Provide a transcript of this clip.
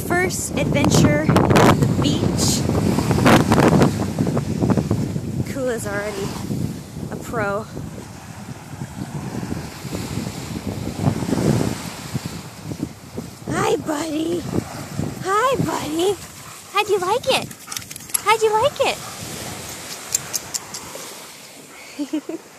first adventure at the beach. Kula's already a pro. Hi, buddy. Hi, buddy. How'd you like it? How'd you like it?